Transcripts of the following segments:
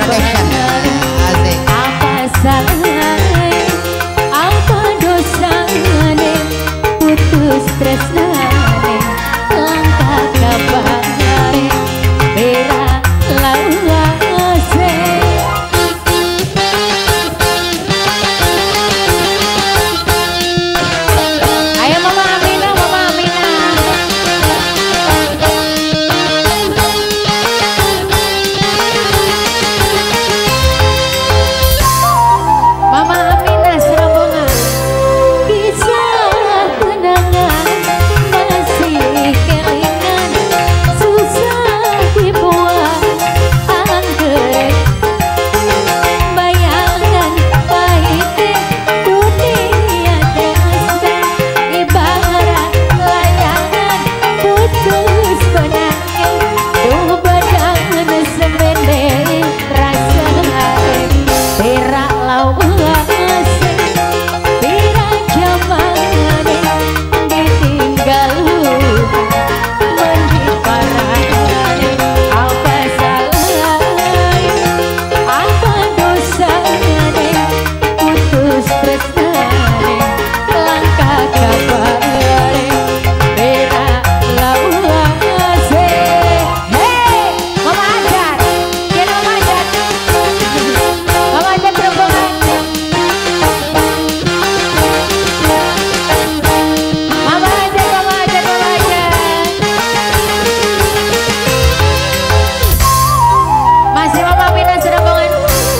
Production. Asik. Apa salahnya, apa dosanya, putus tresnane, langkah kabare, bera lawase. Ayo Mama Amina, Mama Amina. Mama Amina serombongan. Kisah kenangan masih kelingan, susah dibuang anggrek. Bayangan pahitnya dunia terasa, ibarat layangan putus benangnya. Duh badan semende rasa berak lawase, berak jamane ditinggal mending parane. Apa salahnya, apa dosanya, putus tresnane, langkah kabare, berak lawase. Hei, Mama Ajar, kira Mama Ajar, Mama Ajar rombongan. Mama Ajar, Mama Ajar, Mama Ajar. Masih Mama Amina serombongan.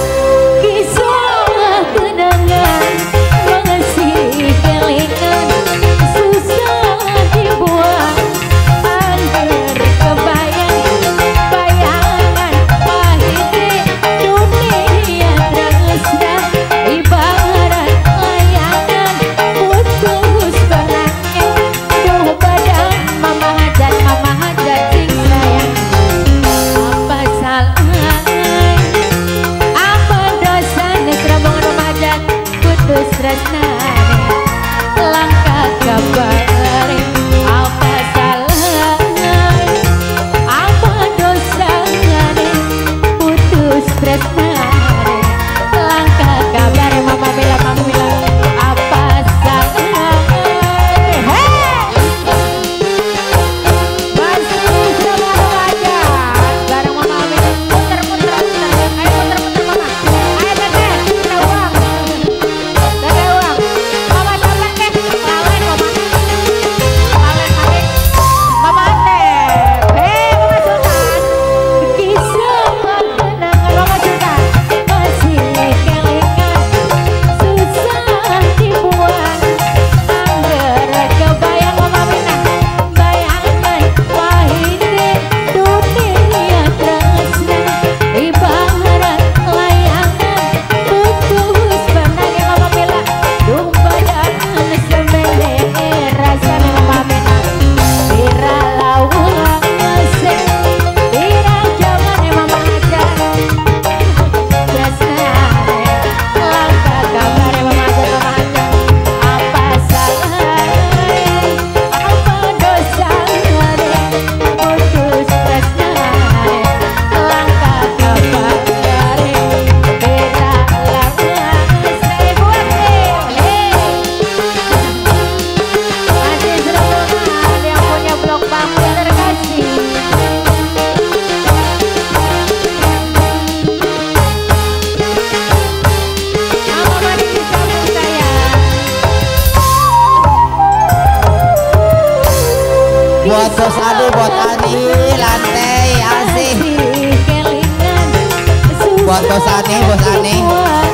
Kisah kenangan masih kelingan, susah dibuang angger kebayang. Bayangan pahitnya dunia terasa, ibarat layangan putus benangnya. Duh badan Mama Hajar sing sayang. Apa salahnya, apa dosanya, serombongan remaja putus tresnane, langkah kabare. Apa salahnya, apa dosanya, putus tresnane, langkah kabare. Mama Mila, Mama Mila. Apa salahnya, masih sama remaja bareng Mama Amina. Puter-puter, ayo puter-puter Mama. Ayo Teteh, kita uang. Teteh uang. Mama coba Teh, lawan Mama. Lawan Mami. Mama Atep. Mama Sultan. Kisah kenangan Mama Sultan masih kelingan, susah dibuang angger kebayang. Mama Amina. Bayangan pahitnya dunia terasa, ibarat layangan putus benangnya. Mama Mila. Duh badan semende rasanya. Mama Amina. Bira lawase, bira jamane Mama Ajar tresnane, langkah kabare. Mama Ajar, Mama Ajar. Apa salahnya, apa dosanya, putus tresnane, langkah kabare, bira lawase. Buat deh. Masih serombongan yang punya blok bambu terkasih. Mama mari disambut sayang. Buat Bos Adi, buat Ani, lantai asik. Masih kelingan, Buat Bos Ani, Bos Ani. susah